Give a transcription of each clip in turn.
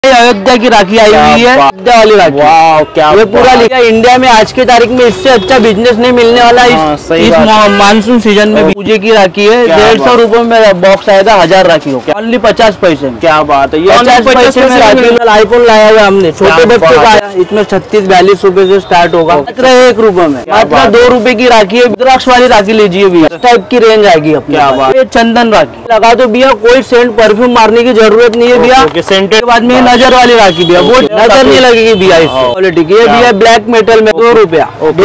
अयोध्या की राखी आई हुई है, अयोध्या वाली राखी। वाह क्या ये पूरा लिखा है इंडिया में आज के तारीख में इससे अच्छा बिजनेस नहीं मिलने वाला इस मानसून सीजन में। पूजे की राखी है, 150 रुपए में बॉक्स आएगा, 1000 राखी हो, ओनली 50 पैसे में। क्या बात है, 50 पैसे में राखी। आईफोन लाया हुआ हमने, छोटे बच्चे का आया, इसमें 36-42 रुपए से स्टार्ट होगा, मात्र 1 रुपए में, मात्र 2 रुपए की राखी है। रुद्राक्ष वाली राखी लीजिए भैया, इस टाइप की रेंज आएगी अपनी। ये चंदन राखी लगा दो भैया, कोई सेंट परफ्यूम मारने की जरूरत नहीं है भैया। सेंटेड बाद में नजर वाली राखी भैया, वो नजर नहीं लगेगी भैया इसकी क्वालिटी की। ये भैया ब्लैक मेटल में 2 रुपया,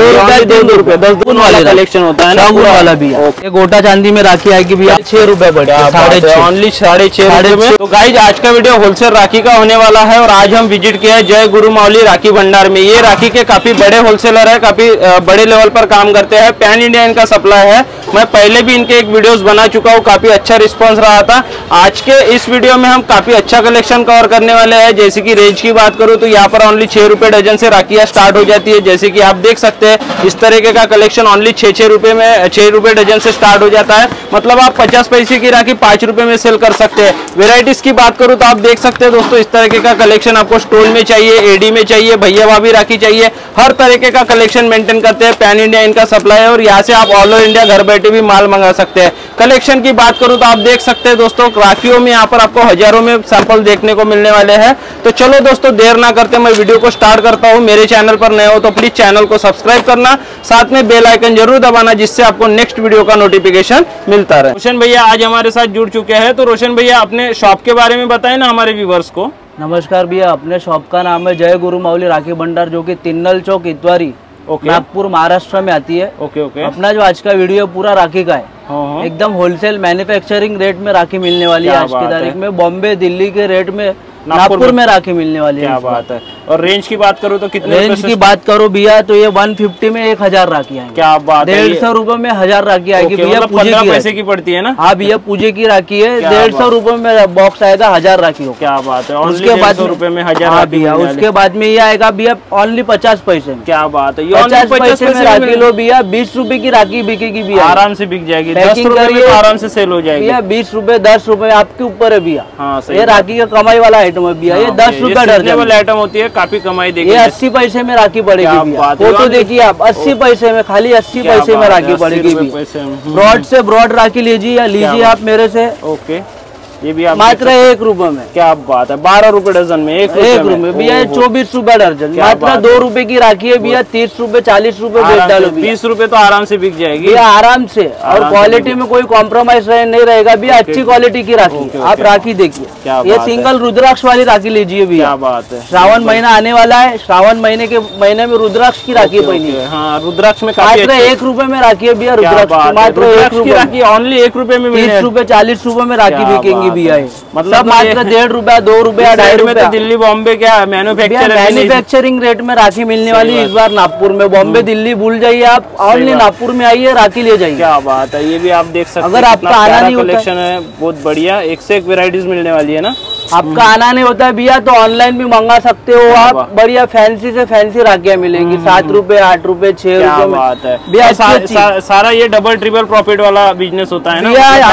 2 रुपए 10 गुण वाला कलेक्शन होता है ना, गुण वाला भैया। ये गोटा चांदी में राखी आएगी भैया, 6 रुपए पड़े, ओनली 6.5 में। तो गाइज आज का वीडियो होलसेल राखी का होने वाला है और आज हम विजिट किया है जय गुरु मावली राखी भंडार में। ये राखी के काफी बड़े होलसेलर है, काफी बड़े लेवल पर काम करते हैं, पैन इंडिया इनका सप्लाई है। मैं पहले भी इनके एक वीडियोस बना चुका हूँ, काफी अच्छा रिस्पांस रहा था। आज के इस वीडियो में हम काफी अच्छा कलेक्शन कवर करने वाले हैं। जैसे कि रेंज की बात करूँ तो यहाँ पर ओनली 6 रुपए डजन से राखियाँ स्टार्ट हो जाती है। जैसे कि आप देख सकते हैं इस तरीके का कलेक्शन ओनली 6 रुपए में, 6 रुपए डजन से स्टार्ट हो जाता है। मतलब आप 50 पैसे की राखी 5 रुपए में सेल कर सकते हैं। वेराइटीज की बात करूँ तो आप देख सकते हैं दोस्तों, इस तरीके का कलेक्शन आपको स्टोन में चाहिए, एडी में चाहिए, भैया भाभी राखी चाहिए, हर तरीके का कलेक्शन मेंटेन करते हैं। पैन इंडिया इनका सप्लाई है और यहाँ से आप ऑल ओवर इंडिया घर बैठे भी माल मंगा सकते हैं। कलेक्शन की बात करूँ तो आप देख सकते हैं दोस्तों, राखियों में यहाँ पर आपको हजारों में सैंपल देखने को मिलने वाले हैं। तो चलो दोस्तों देर ना करते मैं वीडियो को स्टार्ट करता हूँ। मेरे चैनल पर नए हो तो प्लीज चैनल को सब्सक्राइब करना, साथ में बेल आइकन जरूर दबाना, जिससे आपको नेक्स्ट वीडियो का नोटिफिकेशन मिलता रहे। रोशन भैया आज हमारे साथ जुड़ चुके हैं, तो रोशन भैया अपने शॉप के बारे में बताएं ना हमारे व्यूवर्स को। नमस्कार भैया, अपने शॉप का नाम है जय गुरु मावली राखी भंडार, जो कि तिन्नल चौक इतवारी, नागपुर महाराष्ट्र में आती है। अपना जो आज का वीडियो पूरा राखी का है, एकदम होलसेल मैन्युफैक्चरिंग रेट में राखी मिलने वाली है आज की तारीख में। बॉम्बे दिल्ली के रेट में नागपुर में राखी मिलने वाली है। क्या बात है। और रेंज की बात करूँ तो कितने रेंज की बात करो भैया तो ये 150 में 1000 राखी आएगी। क्या बात है। 150 रुपए में 1000 राखी आएगी भैया। 15 पैसे की पड़ती है ना। हाँ भैया, पूजे की राखी है, 150 रुपए में बॉक्स आएगा, 1000 राखी हो। क्या बात है। उसके बाद रुपए में 1000 हाँ भैया, उसके बाद में ये आएगा भैया ओनली 50 पैसे में। क्या बात है। 50 पैसे में राखी लो भैया, 20 रुपए की राखी बिकेगी भैया, आराम से बिक जाएगी। 10 रुपए में आराम से सेल हो जाएगी भैया। 20 रुपए 10 रुपए आपके ऊपर है भैया। हाँ, ये राखी का कमाई वाला आइटम है भैया। ये 10 रुपए दर्जन आइटम होती है, काफी कमाई देगी। ये 80 पैसे में राखी पड़ेगी। फोटो देखिए आप, 80 पैसे में, खाली 80 पैसे में राखी पड़ेगी। ब्रॉड से ब्रॉड राखी लीजिए आप मेरे से। ओके, ये भी आप मात्र 1 रुपए में। क्या बात है। 12 रुपए डजन में 1 रुपए भैया, 24 रुपए दर्जन, मात्र 2 रुपए की राखी है भैया। 30 रुपए 40 रुपए बेच डालो, 20 रुपए तो आराम से बिक जाएगी भैया, आराम से। और क्वालिटी में कोई कॉम्प्रोमाइज नहीं रहेगा भैया, अच्छी क्वालिटी की राखी। आप राखी देखिए, ये सिंगल रुद्राक्ष वाली राखी लीजिए भैया। क्या बात है। श्रावण महीना आने वाला है, श्रावण महीने में रुद्राक्ष की राखी पहनी है। हाँ, रुद्राक्ष में मात्र 1 रुपए में राखी है भैया। रुद्राक्ष मात्र 1 रुपए राखी, ओनली 1 रुपए में। 30 रुपए 40 रुपए में राखी बिकेंगी भैया। मतलब मात्र 1.5 रुपया 2 रुपया 2.5 रुपया। तो दिल्ली बॉम्बे क्या मैन्युफैक्चरिंग रेट में राखी मिलने वाली इस बार नागपुर में। बॉम्बे दिल्ली भूल जाइए आप, ओनली नागपुर में आइए, राखी ले जाइए। क्या बात है। ये भी आप देख सकते हैं, अगर आपका आना नहीं होता कलेक्शन है बहुत बढ़िया, एक से एक वेराइटीज मिलने वाली है ना। आपका आना नहीं होता है भैया तो ऑनलाइन भी मंगा सकते हो आप। बढ़िया फैंसी से फैंसी राखियाँ मिलेंगी, 7 रुपए 8 रुपए 6 रुपए में। बात है भैया, सारा ये डबल ट्रिपल प्रॉफिट वाला बिजनेस होता है ना।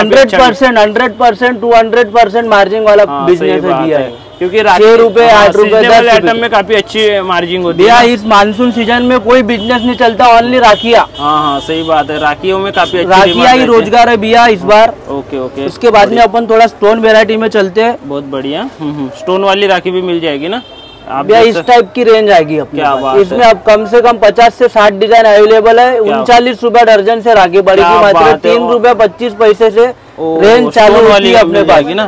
100% 200% मार्जिन वाला बिजनेस है भैया, क्योंकि 6 रुपए 8 रुपए 10 आइटम में काफी अच्छी मार्जिन होती है। इस मानसून सीजन में कोई बिजनेस नहीं चलता, ओनली राखियाँ। हाँ, सही बात है। राखियों में काफी अच्छी राखियाँ ही रोजगार है भैया इस बार। ओके। उसके बाद में अपन थोड़ा स्टोन वेराइटी में चलते हैं। बहुत बढ़िया। स्टोन वाली राखी भी मिल जाएगी ना भैया, इस टाइप की रेंज आएगी अपने। इसमें अब कम से कम 50 से 60 डिजाइन अवेलेबल है। 39 रुपए दर्जन से राखी पड़ेगी, मात्र 3 रुपए 25 पैसे से रेंज चालू होती है अपने पास ना।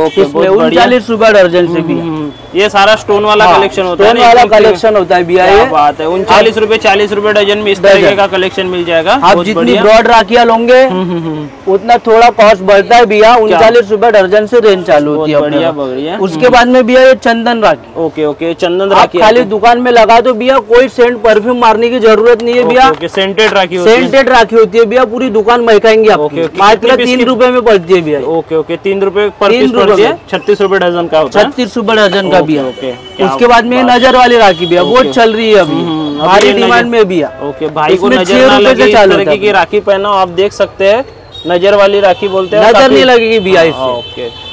39 रुपए दर्जन से भी ये सारा स्टोन वाला कलेक्शन होता है। स्टोन वाला कलेक्शन होता है भैया। ये बात है। 39 रुपए 40 रुपए डजन में इस तरीके का कलेक्शन मिल जाएगा। आप जितनी ब्रॉड राखियाँ लोगे उतना थोड़ा कॉस्ट बढ़ता है भैया। 39 रुपए दर्जन से रेंज चालू होती है। बढ़िया। उसके बाद में भैया ये चंदन राखी। ओके, चंदन राखी खाली दुकान में लगा दो भैया, कोई सेंट परफ्यूम मारने की जरूरत नहीं है भैया। सेंटेड राखी होती है भैया, पूरी दुकान महकाएंगे आपको। मात्र 3 रुपए में पड़ती है भैया। ओके, 3 रुपए पर पीस पड़ती है। 36 रुपए डजन का होता है। 36 रुपए डजन का भैया। उसके बाद में नजर वाली राखी भैया, बहुत चल रही है अभी, भारी डिमांड में भैया। ओके, भाई को नजर ना लगे इस तरीके की राखी पहनो, आप देख सकते हैं। नजर वाली राखी बोलते हैं, नजर नहीं लगेगी भैया इससे। ओके,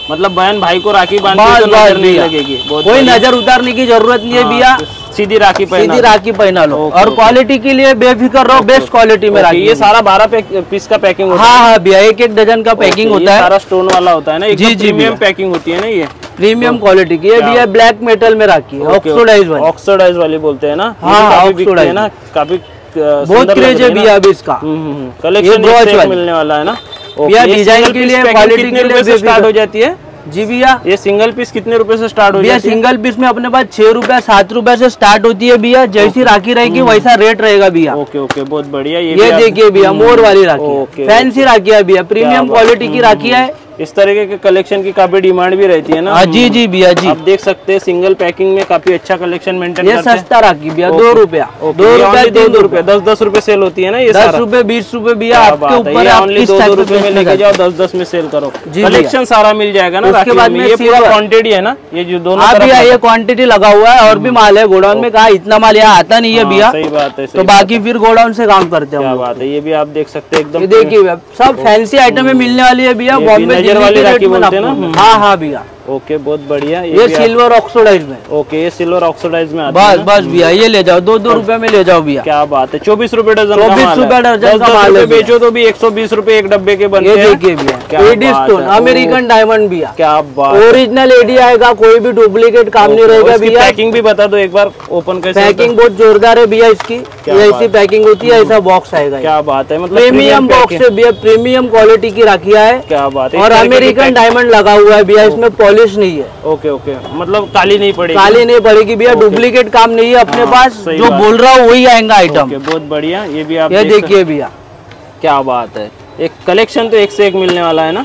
मतलब बहन भाई को राखी बांधती बस है तो बस नजर नहीं भैया, लगेगी। बहुत कोई बढ़िया। नजर उतारने की जरूरत नहीं है हाँ, भैया, सीधी राखी पहना सीधी राखी पहना लो। ओके, और ओके। क्वालिटी के लिए बेफिक्र रहो, बेस्ट क्वालिटी में ओके, राखी ये है। सारा 12 पीस का पैकिंग होता है। हाँ हाँ भैया, एक एक डजन का पैकिंग ओके, होता ये है। सारा स्टोन वाला होता है ना, जी, जी, प्रीमियम भैया। पैकिंग होती है ना ये। प्रीमियम क्वालिटी की है भैया, ब्लैक मेटल में राखी है, ऑक्सीडाइज वाली। ऑक्सीडाइज वाली बोलते हैं ना। ये हाँ, भी काफी बिकती है ऑक्सीडाइज। ना, काफी बहुत क्रेज है भैया अभी इसका। कलेक्शन ब्रॉच वाली। मिलने वाला है ना। भैया ओके, ये डिजाइन single के piece लिए, packing क्वालिटी कितने के लिए रुपए से स्टार्ट हो बेफिक्र। जाती है? जी भैया, ये सिंगल पीस कितने रुपए से स्टार्ट हो भैया जाती है? सिंगल पीस में अपने पास 6 रुपए 7 रुपए से स्टार्ट होती है भैया। जैसी राखी रहेगी वैसा रेट रहेगा भैया। ओके ओके, बहुत बढ़िया। ये भी आप- देखिए भैया, मोर वाली राखी ओके, है, फैंसी राखी है भैया, प्रीमियम बात। क्वालिटी की राखी है। इस तरीके के कलेक्शन की काफी डिमांड भी रहती है ना। हाँ जी जी भैया जी, आप देख सकते हैं सिंगल पैकिंग में काफी अच्छा कलेक्शन मेंटेन ये करते हैं। सस्ता राखी भैया, 2 रुपया, 2 2 रुपया, 2 3 रुपए, 10 रुपए सेल होती है ना ये 10 सारा। रुपए 20 रुपए भैया, क्या आपके बात है, ऊपर ये है, आप ओनली किस 2 टाइप रुपए में बेचने लेके का। जाओ, 10 में सेल करो। जी कलेक्शन सारा मिल जाएगा ना उसके राखी बाद में। में ये पूरा silver। क्वांटिटी है ना, ये जो दोनों हाँ तरफ भैया, ये क्वांटिटी लगा हुआ है, और भी माल है गोडाउन में। कहा इतना माल यहाँ आता नहीं है हाँ, भैया, सही बात है, सही तो बाकी फिर गोडाउन से काम करते हैं क्या हम लोग। बात है। ये भी आप देख सकते हैं एकदम। ये देखिए भैया, सब फैंसी आइटम में मिलने वाली है भैया, ये बॉम्बे भी नजर दिल्ली वाली के राखी रेट में बोलते हैं ना। आपको। हाँ हाँ भैया, ओके, बहुत बढ़िया। ये भी आप- सिल्वर ऑक्सीडाइज में। ओके, ये सिल्वर ऑक्सीडाइज में आता है बस ना? बस भैया, ये ले जाओ, 2 रुपए में ले जाओ भैया। क्या बात है, 24 रुपए डजन का 24 माल है। रुपए डजन का 10 माल है रुपए भैया। बेचो तो भी 120 रुपए एक डब्बे के बनते ये हैं। देखिए भैया, क्या एडी बात स्टोन, है। अमेरिकन डायमंड भैया, क्या बात है। ओरिजिनल एडी आएगा, कोई भी डुप्लीकेट काम नहीं रहेगा इसकी भैया। पैकिंग भी बता दो एक बार, ओपन कैसे होता है? पैकिंग बहुत जोरदार है भैया इसकी, क्या ये बात ऐसी पैकिंग होती है, ऐसा बॉक्स आएगा ये। क्या बात है, मतलब प्रीमियम बॉक्स पैकिंग। है भैया, प्रीमियम क्वालिटी की राखियां है। क्या बात है। और इस तरीके की अमेरिकन डायमंड लगा हुआ है भैया, इसमें पॉलिश नहीं है, ओके ओके, मतलब काली नहीं पड़ेगी। काली नहीं पड़ेगी भैया, डुप्लीकेट काम नहीं है अपने हाँ, पास। सही जो बात। बोल रहा हूँ वही आएगा आइटम। ओके, बहुत बढ़िया। ये भी आप ये देख देखिए भैया, सकते- क्या बात है। एक कलेक्शन तो एक से एक मिलने वाला है ना।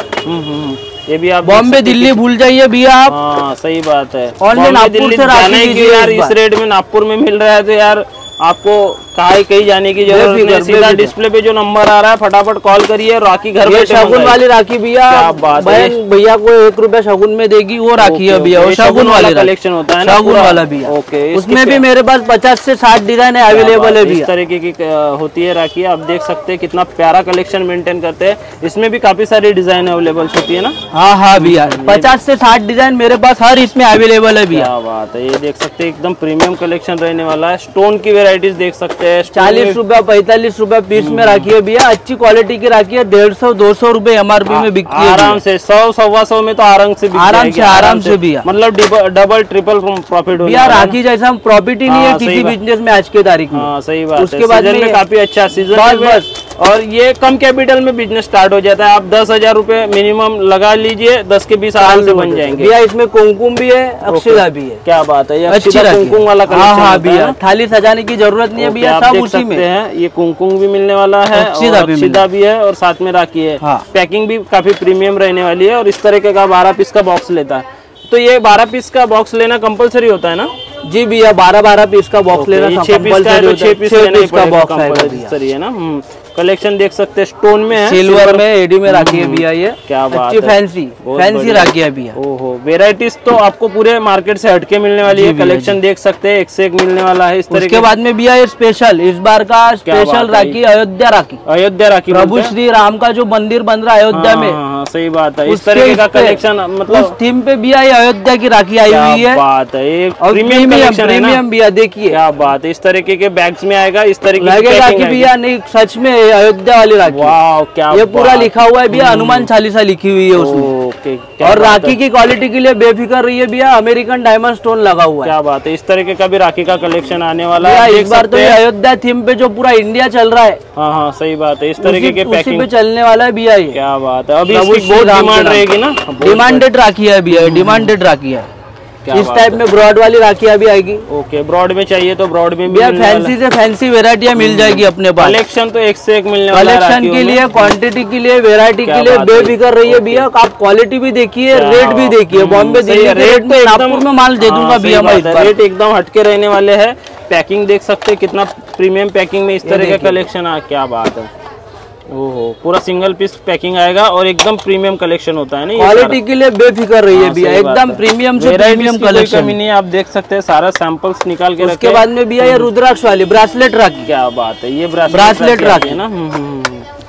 ये भी आप देख बॉम्बे सकते हैं दिल्ली भूल जाइए भैया आप। हाँ, सही बात है। ऑनलाइन बॉम्बे नागपुर दिल्ली से राखी जाने की लीजिए यार, इस इस बार। रेट में नागपुर में मिल रहा है तो यार आपको कहीं जाने की जरूरत नहीं। बेफिक्र, सीधा बेफिक्र। डिस्प्ले पे जो नंबर आ रहा है फटाफट कॉल करिए, राखी घर ये बैठे शगुन मंगाइए। वाली राखी भैया, क्या बात है। बहन भैया को 1 रुपया शगुन में देगी, वो राखी है ओके, भैया, ओके, वो ये शगुन वाली राखी। कलेक्शन होता है ना शगुन पूरा? वाला भैया। ओके, इसके उसमें भी पे- मेरे पास 50 से 60 डिजाइन है, क्या अवेलेबल बात है इस भैया। तरीके की होती है राखी। आप देख सकते हैं कितना प्यारा कलेक्शन मेंटेन करते हैं। इसमें भी काफी सारी डिजाइन अवेलेबल होती है ना। हाँ हाँ भैया, 50 से 60 डिजाइन मेरे पास हर इसमें अवेलेबल है भैया। क्या बात है, ये देख सकते हैं एकदम प्रीमियम कलेक्शन रहने वाला है। स्टोन की वेराइटीज देख सकते हैं। स्टोन 40 रुपया 45 रुपया पीस में राखी है भैया, अच्छी क्वालिटी की राखी है। 150-200 रुपए MRP में बिकती है आराम भैया। से 100-125 में तो आराम से बिक आराम जाएगी, से, आराम से भैया। मतलब डबल ट्रिपल प्रॉफिट होने भैया वाला है ना। राखी जैसा प्रॉफिट ही नहीं है हाँ, सही किसी बात। बिजनेस में आज के तारीख में। हाँ, सही बात उसके है। बाद सीजन में में ये- काफी अच्छा सीजन बस, में बस। और ये कम कैपिटल में बिजनेस स्टार्ट हो जाता है। आप 10,000 रुपए मिनिमम लगा लीजिए, 10 के 20 आराम से बन जाएंगे। भैया इसमें कुमकुम भी है, अक्षता भी है। क्या बात है, ये अच्छी अक्षता राखी कुमकुम वाला है। कलेक्शन हाँ हाँ होता है भैया, ना? थाली सजाने की जरूरत नहीं है ओके, भैया, आप सब देख उसी में। सकते हैं ये कुमकुम भी मिलने वाला है अक्षता और भी अक्षता भी है और साथ में राखी है। हाँ। पैकिंग भी काफी प्रीमियम रहने वाली है और इस तरीके का 12 पीस का बॉक्स लेता है। तो ये 12 पीस का बॉक्स लेना कंपलसरी होता है ना? जी भैया, 12-12 पीस का बॉक्स लेना 6 पीस का है कंपलसरी तो होता 6 है। पीस 6 लेना ही पीस का पड़ेगा, बॉक्स आएगा भैया। कंपलसरी है ना। कलेक्शन देख सकते हैं, स्टोन में है, सिल्वर में एडी में राखी है भैया, ये क्या बात अच्छी है। फैंसी बहुत फैंसी बढ़िया। राखी है भैया। ओहो, वेराइटीज तो आपको पूरे मार्केट से हटके मिलने वाली जी है। भैया, कलेक्शन देख सकते हैं, एक से एक मिलने वाला है इस तरीके। उसके बाद में भैया ये स्पेशल, इस बार का स्पेशल बात है। राखी अयोध्या राखी, अयोध्या राखी प्रभु बोलते हैं? श्री राम का जो मंदिर बन रहा है अयोध्या में, हाँ, सही बात है। इस उसके तरीके का इस पे- कलेक्शन उस मतलब थीम पे भैया ये अयोध्या की राखी आई क्या हुई है। बात है, एक और प्रीमियम कलेक्शन है ना। प्रीमियम भैया देखिए, क्या बात है, इस तरीके के बैग्स में आएगा, इस तरीके की लगेगा पैकिंग कि आएगी। भैया नहीं सच में अयोध्या वाली राखी है। वाह, क्या ये पूरा बात। लिखा हुआ है भैया, हनुमान चालीसा लिखी हुई है उसमें। ओके, क्या और बात राखी है। की क्वालिटी के लिए बेफिक्र रहिए भैया, अमेरिकन डायमंड स्टोन लगा हुआ है क्या बात है, इस तरीके का भी राखी का कलेक्शन आने वाला भैया। है। इस देख बार तो सकते ये हैं। अयोध्या थीम पे जो पूरा इंडिया चल रहा है, हाँ हाँ, सही बात है, इस तरीके के उसी पैकिंग पे चलने वाला है भैया ये। क्या बात है। अभी प्रभु इसकी श्री बहुत राम के डिमांड नाम। रहेगी ना, बहुत डिमांडेड राखी है भैया, डिमांडेड राखी है। क्या इस बात टाइप में ब्रॉड वाली राखी अभी आएगी ओके, ब्रॉड में चाहिए तो ब्रॉड में भी भैया। मिलने वाला फैंसी से फैंसी वेराइटियां मिल जाएगी अपने पास। कलेक्शन तो एक से एक मिलने वाला है कलेक्शन राखियों के में। लिए, क्वांटिटी के लिए, वेराइटी क्या के लिए बात है। बेफिक्र रहिए भैया। आप क्वालिटी भी देखिए, क्या रेट भी देखिए। बॉम्बे सही दिल्ली है, के रेट में तो नागपुर में माल दे दूंगा भैया मैं इस बार। रेट एकदम हटके रहने वाले हैं। पैकिंग देख सकते हैं कितना प्रीमियम पैकिंग में इस तरह का देखिए। कलेक्शन आ, क्या बात है। ओहो, पूरा सिंगल पीस पैकिंग आएगा और एकदम प्रीमियम कलेक्शन होता है ना ये क्वालिटी के लिए बेफिक्र रहिए हाँ, भैया, सही बात एकदम है। प्रीमियम से Varieties प्रीमियम की कोई कलेक्शन। कमी नहीं है, आप देख सकते हैं सारा सैंपल्स निकाल के उसके रखे बाद में भैया ये रुद्राक्ष वाली ब्रासलेट राखी, क्या बात है, ये ब्रासलेट राखी राखी है ना।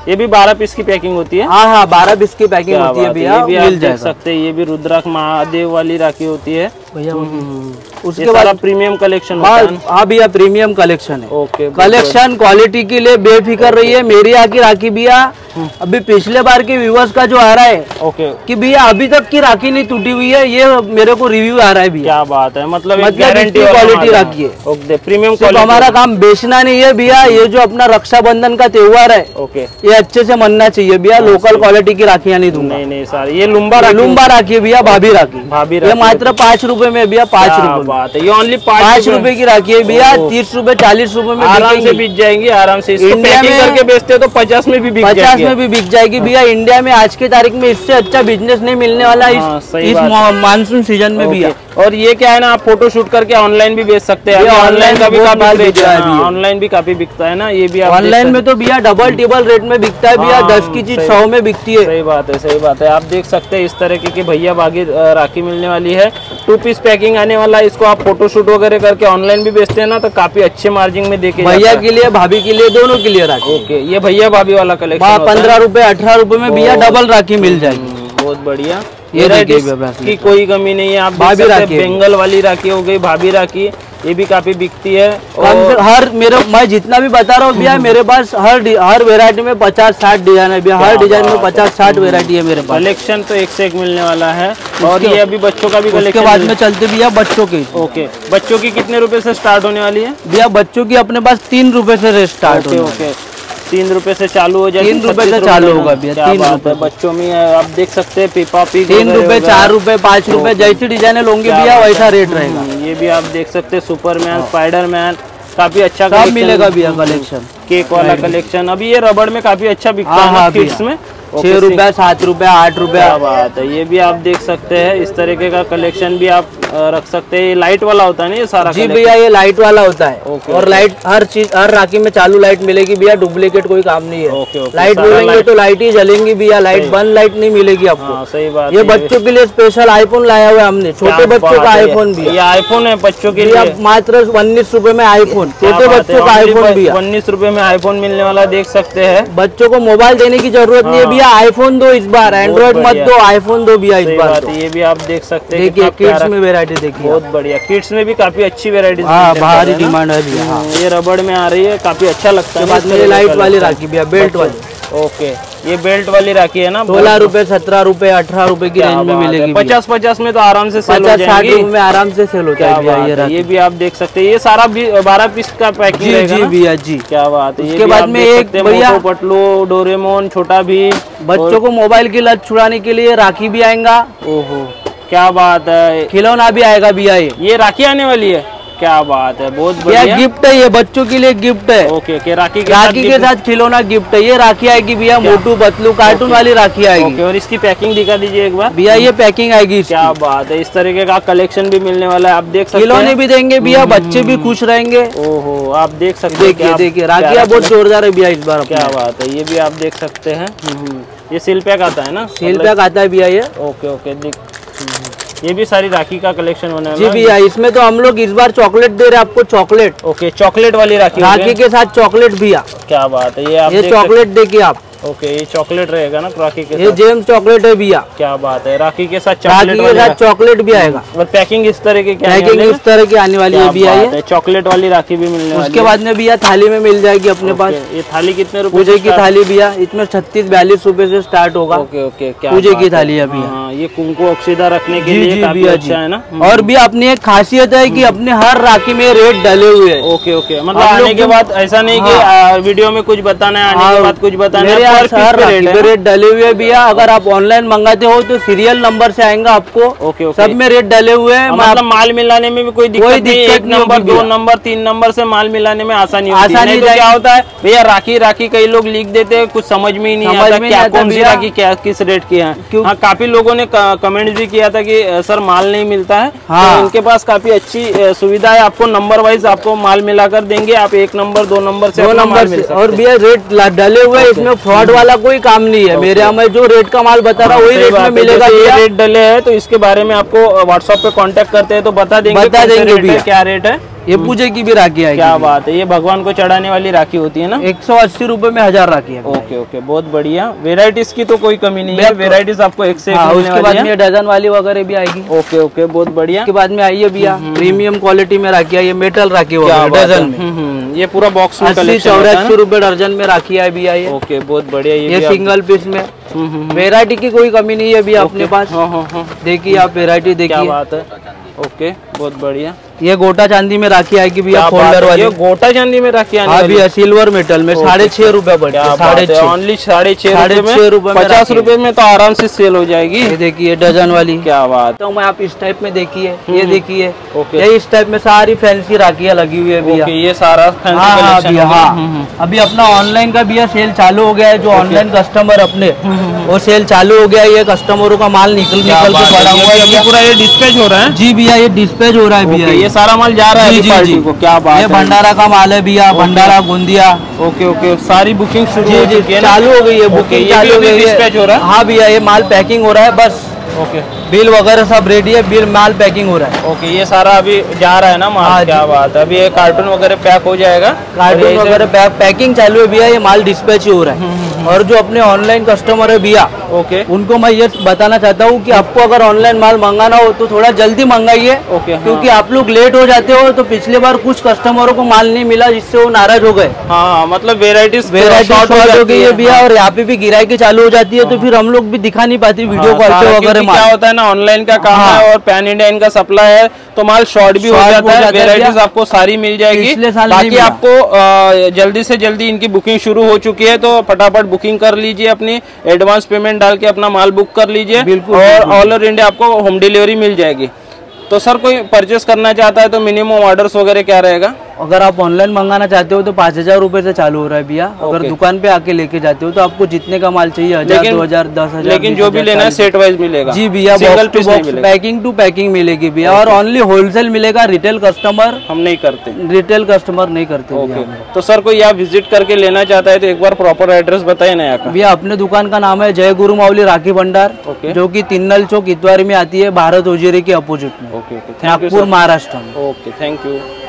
ये भी 12 पीस की पैकिंग होती है। हाँ हाँ 12 पीस की पैकिंग होती है भैया, ये भी आप मिल देख जाएगा। सकते हैं, ये भी रुद्राक्ष महादेव वाली राखी होती है भैया उसके बाद प्रीमियम कलेक्शन होता है। हाँ भैया प्रीमियम कलेक्शन है। ओके कलेक्शन क्वालिटी के लिए बेफिक्र रहिए। मेरी आकी राखी भैया अभी पिछले बार के व्यूवर्स का जो आ रहा है ओके कि भैया अभी तक की राखी नहीं टूटी हुई है, ये मेरे को रिव्यू आ रहा है भैया। क्या बात है, मतलब गारंटी क्वालिटी राखी है। ओके प्रीमियम सिर्फ हमारा काम बेचना नहीं है भैया, ये जो अपना रक्षाबंधन का त्योहार है ओके ये अच्छे से मनना चाहिए भैया। लोकल क्वालिटी की राखियाँ नहीं दूंगा। नहीं सर, ये लुम्बा राखी भैया, भाभी राखी, ये मात्र 5 रुपए में भैया, 5 रुपए बात है। ये ओनली 5 रुपए की राखी है भैया। 30 रुपए 40 रुपए में आराम से बिक जाएंगी, आराम से। इंडिया में करके बेचते तो 50 में भी बिक जाएगी। 50 में भी बिक जाएगी भैया। इंडिया में आज के तारीख में इससे अच्छा बिजनेस नहीं मिलने वाला इस मानसून सीजन में भैया। और ये क्या है ना, आप फोटो शूट करके ऑनलाइन भी बेच सकते हैं। ऑनलाइन का भी काफी बिकता है, ऑनलाइन भी काफी बिकता है ना। ये भी ऑनलाइन में तो भैया डबल टेबल रेट में बिकता है भैया। 10 की चीज 100 में बिकती है। सही बात है, सही बात है। आप देख सकते हैं इस तरह की भैया बागी राखी मिलने वाली है। 2 पीस पैकिंग आने वाला है। इसको आप फोटो शूट वगैरह करके ऑनलाइन भी बेचते हैं ना, तो काफी अच्छे मार्जिन में देखे भैया के लिए, भाभी के लिए, दोनों के लिए राखी। ओके, ये भैया भाभी वाला कलेक्शन 15 रुपए 18 रुपए में भैया डबल राखी मिल जाएगी। बहुत बढ़िया। ये की कोई कमी नहीं है। आप भाभी राखी, बेंगल वाली राखी हो गई, भाभी राखी, ये भी काफी बिकती है। और हर मैं जितना भी बता रहा हूँ भैया, मेरे पास हर वेरायटी में 50-60 डिजाइन है भैया। हर डिजाइन में 50-60 वेरायटी है मेरे पास। कलेक्शन तो एक से एक मिलने वाला है। और ये अभी बच्चों का भी कलेक्शन। उसके बाद में चलते भैया बच्चों की। ओके, बच्चों की कितने रुपए से स्टार्ट होने वाली है भैया? बच्चों की अपने पास 3 रुपए से स्टार्ट होगी। ओके, 3 रुपए से चालू हो जाएगी। 3 रुपए से चालू होगा भैया। 3 रुपए बच्चों में आप देख सकते हैं पीपा पी 3 रुपए 4 रुपए 5 रुपए जैसी डिजाइन लोगे भैया वैसा रेट रहेगा। ये भी आप देख सकते हैं सुपरमैन, स्पाइडरमैन, काफी अच्छा सब मिलेगा भैया कलेक्शन। केक वाला कलेक्शन। अभी ये रबड़ में काफी अच्छा बिकता है किड्स में। 6 रुपए 7 रुपए 8 रुपए। क्या बात है, ये भी आप देख सकते हैं। इस तरीके का कलेक्शन भी आप रख सकते हैं। ये लाइट वाला होता है ना ये सारा? जी भैया, ये लाइट वाला होता है। और लाइट हर चीज, हर राखी में चालू लाइट मिलेगी भैया। डुप्लीकेट कोई काम नहीं है। लाइट बोलेंगे तो लाइट ही जलेंगी भैया। लाइट बंद लाइट नहीं मिलेगी आपको। सही बात। ये बच्चों के लिए स्पेशल आईफोन लाया हुआ है हमने। छोटे बच्चों का आईफोन भी। ये आईफोन है बच्चों के लिए, मात्र 19 रुपए में आईफोन। छोटे बच्चों का आईफोन भी 19 रुपए में आईफोन मिलने वाला देख सकते हैं। बच्चों को मोबाइल देने की जरूरत नहीं है भैया। आईफोन दो इस बार, एंड्रॉइड मत दो, आईफोन दो भैया इस बार। ये भी आप देख सकते हैं। देखिए किड्स में वेरायटी देखिए, बहुत बढ़िया। किड्स में भी काफी अच्छी वेरायटी भारी डिमांड है भैया। ये रबड़ में आ रही है, काफी अच्छा लगता है। बाद में ये लाइट वाली राखी भैया, बेल्ट वाली। ओके, ये बेल्ट वाली राखी है ना? 16 रुपए 17 रुपए 18 रुपए की रेंज में मिलेगी। 50-50 में तो आराम से सेल हो जाएगी। 50-60 रुपए में आराम से सेल होता है भैया। ये भी आप देख सकते हैं। ये सारा 12 पीस का पैकिंग रहेगा। जी भैया जी। क्या बात है। उसके बाद में एक भैया पटलू, डोरेमोन, छोटा भी। बच्चों को मोबाइल की लत छुड़ाने के लिए राखी भी आएगा। ओहो, क्या बात है। खिलौना भी आएगा भैया। ये राखी आने वाली है, क्या बात है, बहुत बढ़िया। गिफ्ट है ये, बच्चों के लिए गिफ्ट है। ओके, राखी के साथ खिलौना गिफ्ट है। ये राखी आएगी भैया, मोटू पतलू कार्टून वाली राखी आएगी। और इसकी पैकिंग दिखा दीजिए एक बार भैया। ये पैकिंग आएगी। क्या बात है, इस तरीके का कलेक्शन भी मिलने वाला है। आप देख सकते हैं, खिलौने भी देंगे भैया, बच्चे भी खुश रहेंगे। ओहो, आप देख सकते हैं। देखिए राखियाँ बहुत जोरदार है भैया इस बार। क्या बात है, ये भी आप देख सकते हैं। ये सील पैक आता है ना? सील पैक आता है भैया ये। ओके, ये भी सारी राखी का कलेक्शन होने वाला है। जी भैया, इसमें तो हम लोग इस बार चॉकलेट दे रहे हैं आपको। चॉकलेट। ओके, चॉकलेट वाली राखी के साथ चॉकलेट भैया। क्या बात है, ये चॉकलेट देखिए आप। ओके, ये चॉकलेट रहेगा ना राखी के साथ? ये जेम्स चॉकलेट है भैया। क्या बात है, राखी के साथ चॉकलेट भी आएगा। और पैकिंग इस तरह की इस तरह की आने वाली है भैया। चॉकलेट वाली राखी भी मिलने वाली है। उसके बाद में भैया थाली में मिल जाएगी अपने पास। ये थाली कितने रुपए? पूजे की थाली भैया, इसमें 36-42 रुपए से स्टार्ट होगा। ओके, पूजे की थाली है भैया। ये कुंकु अक्षिदा रखने के लिए काफी अच्छा है ना? और भी अपनी एक खासियत है कि अपने हर राखी में रेट डले हुए हैं। ओके, मतलब आने के बाद ऐसा नहीं कि वीडियो में कुछ बताना है, आने के बाद कुछ बताना है। रेट डले हुए भैया। अगर आप ऑनलाइन मंगाते हो तो सीरियल नंबर से आएगा आपको। ओके, सब में रेट डले हुए हैं। मतलब माल मिलाने में भी कोई दिक्कत नहीं। 1 नंबर 2 नंबर 3 नंबर से माल मिलाने में आसानी होती है। तो क्या होता है भैया, राखी कई लोग लिख देते हैं, कुछ समझ में ही नहीं आता क्या कौन सी राखी क्या किस रेट की है। हाँ, काफी लोगों ने कमेंट भी किया था कि सर माल नहीं मिलता है। तो इनके पास काफी अच्छी सुविधा है। आपको नंबर वाइज आपको माल मिलाकर देंगे। आप 1 नंबर 2 नंबर से और भैया रेट डले हुए। इसमें फ्रॉड वाला कोई काम नहीं है। मेरे यहाँ में जो रेट का माल बता रहा हूँ वही रेट में मिलेगा। ये रेट डले है तो इसके बारे में आपको व्हाट्सएप पे कांटेक्ट करते हैं तो बता देंगे क्या रेट है। ये पूजे की भी राखी आएगी। क्या बात है, ये भगवान को चढ़ाने वाली राखी होती है ना। 180 रुपए में 1000 राखी है। ओके ओके, बहुत बढ़िया। वेराइटीज की तो कोई कमी नहीं है, वेराइटीज आपको एक से एक मिलने उसके बाद वाली में ये डजन वाली वगैरह भी आएगी। ओके ओके, बहुत बढ़िया। उसके बाद में आई है भैया प्रीमियम क्वालिटी में राखी है, ये मेटल राखी क्या वगैरह डजन में। ये पूरा बॉक्स में 80-84 रुपए दर्जन में राखी है भैया ये। ओके, बहुत बढ़िया। ये सिंगल पीस में वेराइटी की कोई कमी नहीं है भैया अपने पास। देखिए आप वेराइटी देखिए। क्या बात है। ओके, बहुत बढ़िया। ये गोटा चांदी में राखी आएगी भैया, फोल्डर वाली। ये गोटा चांदी में राखी आने हाँ वाली भैया, सिल्वर मेटल में 6.5 रुपए पड़ते हैं। 6.5 ओनली 6.5 रुपए में 50 रुपए में तो आराम से सेल हो जाएगी। ये देखिए डजन वाली। क्या बात। तो मैं आप इस टाइप में देखिए, ये देखिए, ये इस टाइप में सारी फैंसी राखियाँ लगी हुई है भैया। ये सारा फैंसी कलेक्शन। हाँ, अभी अपना ऑनलाइन का भैया सेल चालू हो गया है। जो ऑनलाइन कस्टमर अपने वो सेल चालू हो गया है। ये कस्टमरों का माल निकल के पड़ा हुआ है। पूरा ये डिस्पैच हो रहा है। जी भैया, ये डिस्पैच हो रहा है भैया। ये सारा माल जा रहा है पार्टी को। क्या बात है। ये भंडारा का माल है भैया, भंडारा गोंदिया। ओके ओके, सारी बुकिंग शुरू हो चुकी है, चालू हो गई है बुकिंग, चालू हो गई है। डिस्पैच हो रहा है। हाँ भैया, ये माल पैकिंग हो रहा है बस। ओके, बिल वगैरह सब रेडी है, बिल माल पैकिंग हो रहा है। ओके, ये सारा अभी जा रहा है ना माल। क्या बात है। अभी ये कार्टून वगैरह पैक हो जाएगा, कार्टून वगैरह पैकिंग चालू है भैया। ये माल डिस्पैच ही हो रहा है। और जो अपने ऑनलाइन कस्टमर है भैया, ओके, उनको मैं ये बताना चाहता हूँ कि आपको अगर ऑनलाइन माल मंगाना हो तो थोड़ा जल्दी मंगाइए। ओके, क्योंकि आप लोग लेट हो जाते हो। तो पिछले बार कुछ कस्टमरों को माल नहीं मिला, जिससे वो नाराज हो गए। हाँ, मतलब वेराइटीज शॉर्ट हो गई है भैया। और यहाँ पे भी गिराई चालू हो जाती है, तो फिर हम लोग भी दिखा नहीं पाते वीडियो कॉल पे वगैरह। क्या होता है ना, ऑनलाइन का काम है और पैन इंडिया इनका सप्लाई है, तो माल शॉर्ट भी हो जाता है। वेराइटीज आपको सारी मिल जाएगी। बाकी आपको जल्दी से जल्दी इनकी बुकिंग शुरू हो चुकी है, तो फटाफट बुकिंग कर लीजिए। अपनी एडवांस पेमेंट डाल के अपना माल बुक कर लीजिए। और ऑल ओवर इंडिया आपको होम डिलीवरी मिल जाएगी। तो सर, कोई परचेस करना चाहता है तो मिनिमम ऑर्डर्स वगैरह क्या रहेगा? अगर आप ऑनलाइन मंगाना चाहते हो तो 5000 रुपए से चालू हो रहा है भैया। अगर दुकान पे आके लेके जाते हो तो आपको जितने का माल चाहिए 1000, 2000, 10,000। लेकिन जो भी लेना है सेट वाइज मिलेगा। जी भैया, box to box, packing to packing मिलेगी भैया। और ओनली होलसेल मिलेगा, रिटेल कस्टमर हम नहीं करते। रिटेल कस्टमर नहीं करते। ओके, तो सर कोई यहाँ विजिट करके लेना चाहता है तो एक बार प्रॉपर एड्रेस बताइए ना यहाँ का। भैया, अपने दुकान का नाम है जय गुरु मावली राखी भंडार, जो की तिन्नल चौक इतवारी में आती है, भारत होजियरी के अपोजिट में, ओके, नागपुर, महाराष्ट्र में। Okay, thank you.